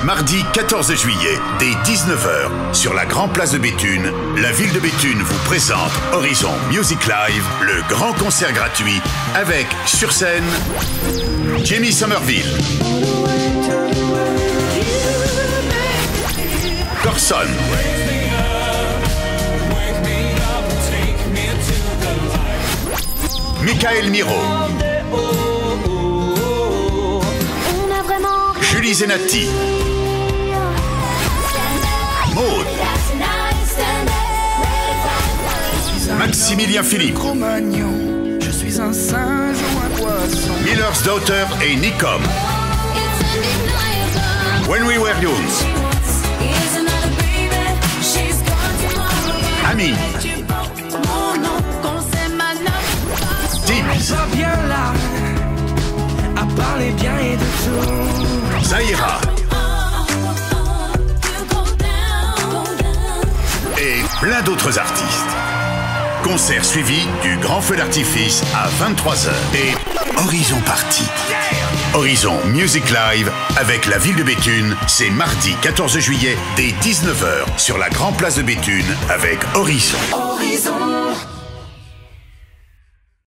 Mardi 14 juillet, dès 19 h, sur la Grand Place de Béthune, la ville de Béthune vous présente Horizon Music Live, le grand concert gratuit, avec, sur scène, Jamie Somerville, Corson, Michael Miro, Julie Zenati, Maud, Maximilien Philippe, je suis un singe ou un poisson. Miller's Daughter et Nicom, When We Were Young, Amine, Tibbs, Bien là, à parler bien et de tout. Zahira et plein d'autres artistes. Concert suivi du grand feu d'artifice à 23 h et Horizon Party. Horizon Music Live avec la ville de Béthune, c'est mardi 14 juillet dès 19 h sur la Grand Place de Béthune avec Horizon. Horizon.